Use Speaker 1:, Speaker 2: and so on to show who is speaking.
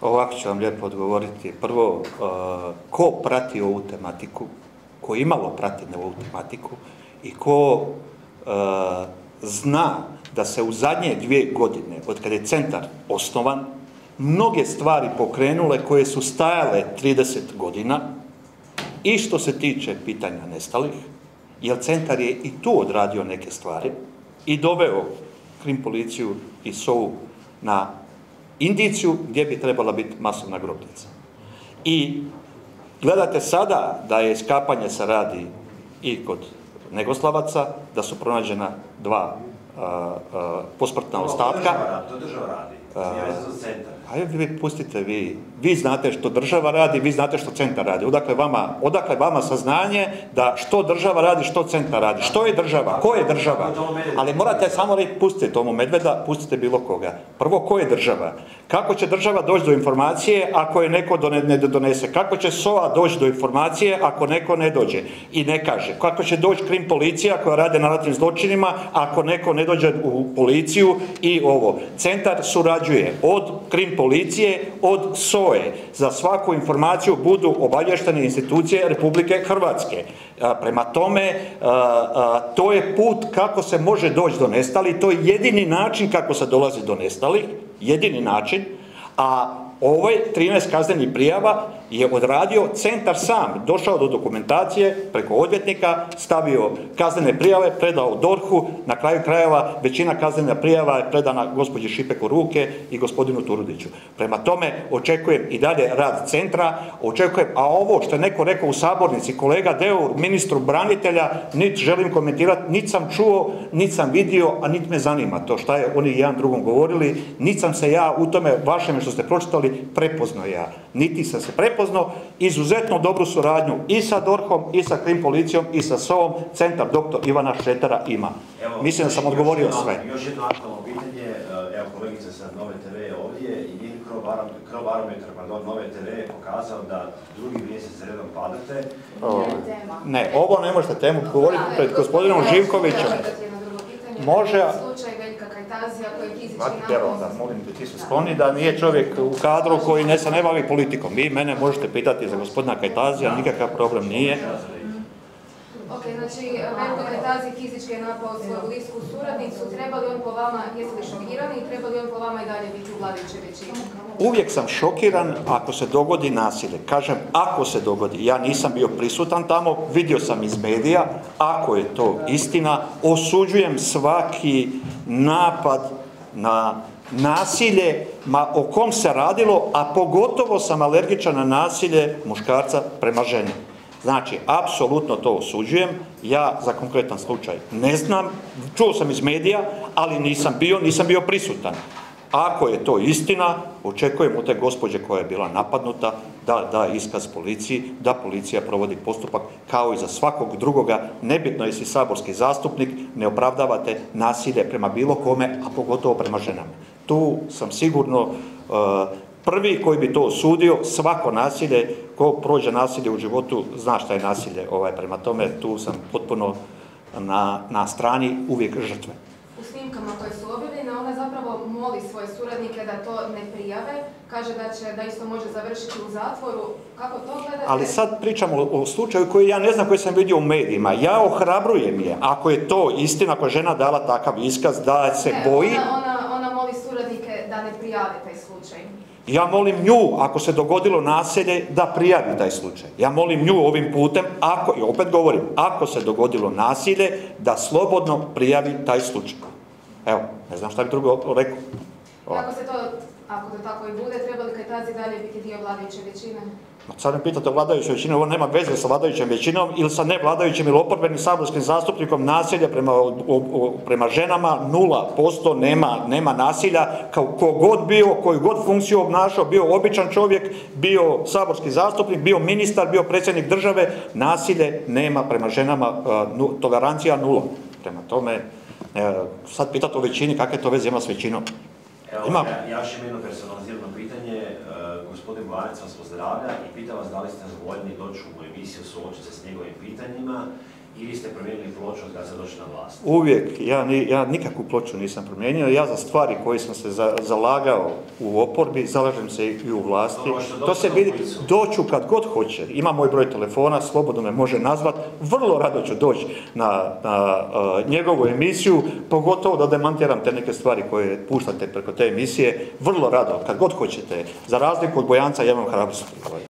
Speaker 1: Ovako ću vam lijepo odgovoriti. Prvo, ko prati ovu tematiku, ko imalo prati ovu tematiku i ko zna da se u zadnje 2 godine, od kada je centar osnovan, mnoge stvari pokrenule koje su stajale 30 godina i što se tiče pitanja nestalih, jer centar je i tu odradio neke stvari i doveo krim policiju i SOA-u na indiciju gdje bi trebala biti masovna grobnica. I gledate sada da je iskapanje se radi i kod Negoslavaca, da su pronađena 2 posmrtna ostatka.
Speaker 2: To država radi.
Speaker 1: Ajde, vi pustite vi. Vi znate što država radi, vi znate što centar radi. Odakle vama saznanje da što država radi, što centar radi? Što je država? Ko je država? Ali morate samo reći, pustite Tomu Medveda, pustite bilo koga. Prvo, ko je država? Kako će država doći do informacije ako je neko ne donese? Kako će SOA doći do informacije ako neko ne dođe i ne kaže? Kako će doći krim policija koja rade na ratnim zločinima ako neko ne dođe u policiju i ovo? Centar surađuje od krim policije, od SOE. Za svaku informaciju budu obavještene institucije Republike Hrvatske. Prema tome, to je put kako se može doći do nestalih, to je jedini način kako se dolazi do nestalih, jedini način, a ove 13 kaznenih prijava je odradio centar sam, došao do dokumentacije preko odvjetnika, stavio kaznene prijave, predao DORH-u, na kraju krajeva većina kaznenih prijava je predana gospođi Šipek u ruke i gospodinu Turudiću. Prema tome, očekujem i dalje rad centra, očekujem, a ovo što je neko rekao u sabornici, kolega Deur, ministru branitelja, niti želim komentirati, niti sam čuo, niti sam vidio, a niti me zanima to šta je oni jedan drugom govorili, niti sam se ja u tome vašem što ste pročitali prepoznao ja, niti sam se prepoznao, izuzetno dobru suradnju i sa DORH-om, i sa krim policijom, i sa SOA-om, centar dr. Ivana Šretera ima. Mislim da sam odgovorio sve.
Speaker 2: Još jedno aktualno pitanje, evo kolegica sa Nove TV je ovdje i njen krobarometar Nove TV je pokazao da drugi mjesec redom padate.
Speaker 1: Ne, ovo ne možete temu govoriti pred gospodinom Živkovićem. Može...
Speaker 3: Slučaj Veljka Kajtazija koji je fizički
Speaker 1: napad. Molim da ti su skloni da nije čovjek u kadru koji ne se ne bavi politikom. Vi mene možete pitati za gospodina Kajtazija, nikakav problem nije.
Speaker 3: Ok, znači Veljko Kajtazij fizički je napao svoju blisku suradnicu. Treba li on po vama, jeste li šokirani i treba li on po vama i dalje biti u vladajućoj većini?
Speaker 1: Uvijek sam šokiran ako se dogodi nasilje. Kažem, ako se dogodi. Ja nisam bio prisutan tamo, vidio sam iz medija. Ako je to istina, osuđujem svaki napad na nasilje, o kom se radilo, a pogotovo sam alergičan na nasilje muškarca prema ženi. Znači, apsolutno to osuđujem. Ja za konkretan slučaj ne znam, čuo sam iz medija, ali nisam bio prisutan. Ako je to istina, očekujem od te gospođe koja je bila napadnuta da da iskaz policiji, da policija provodi postupak kao i za svakog drugoga. Nebitno jesi saborski zastupnik, ne opravdavate nasilje prema bilo kome, a pogotovo prema ženama. Tu sam sigurno prvi koji bi to osudio, svako nasilje, ko prođe nasilje u životu, zna šta je nasilje. Prema tome, tu sam potpuno na strani uvijek žrtve.
Speaker 3: U snimkama koje su objavljene, ona zapravo moli svoje suradnike da to ne prijave, kaže da isto može završiti u zatvoru. Kako to gledate?
Speaker 1: Ali sad pričamo o slučaju koji ja ne znam koji sam vidio u medijima. Ja ohrabrujem je, ako je to istina, ako je žena dala takav iskaz, da se boji...
Speaker 3: Ona moli suradnike da ne prijave taj slučaj.
Speaker 1: Ja molim nju, ako se dogodilo nasilje, da prijavi taj slučaj. Ja molim nju ovim putem, i opet govorim, ako se dogodilo nasilje, da slobodno prijavi taj slučaj. Evo, ne znam šta bi drugo rekao.
Speaker 3: Ako to tako i bude, treba li Kajtazij dalje biti dio vladajuće većine?
Speaker 1: Sad me pitate o vladajućoj većini, ovo nema veze sa vladajućom većinom ili sa nevladajućim ili oporbenim saborskim zastupnikom. Nasilje prema ženama 0%, nema nasilja. Ko god bio, koju god funkciju obnašao, bio običan čovjek, bio saborski zastupnik, bio ministar, bio predsjednik države, nasilje nema prema ženama, tolerancija 0. Prema tome, sad pitate o većini, kakve to veze ima s većinom?
Speaker 2: Evo, ja još imam jedno personalizirano pitanje. Gospodin Mlinarić vas pozdravlja i pita vas da li ste zadovoljni doći u emisiju suočiti se s njegovim pitanjima Ili ste promijenili ploču kada ste došli na vlast?
Speaker 1: Uvijek. Ja nikakvu ploču nisam promijenio. Ja za stvari koje sam se zalagao u oporbi, zalažem se i u vlasti. To se vidi, doću kad god hoće. Ima moj broj telefona, slobodno me može nazvat. Vrlo rado ću doći na njegovu emisiju, pogotovo da demantiram te neke stvari koje puštate preko te emisije. Vrlo rado, kad god hoćete. Za razliku od Bojanca, ja imam hrabrost.